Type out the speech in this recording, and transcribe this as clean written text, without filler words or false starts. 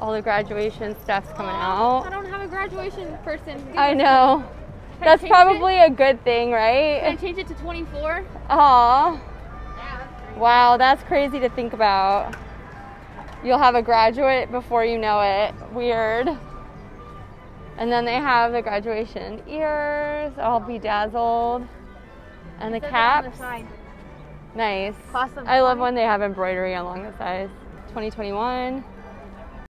All the graduation stuff's coming out. I don't have a graduation person. I know. That's probably a good thing, right? Can I change it to 24? Aw. Wow, that's crazy to think about. You'll have a graduate before you know it. Weird. And then they have the graduation ears, all bedazzled. And the caps. Nice. I love when they have embroidery along the sides. 2021.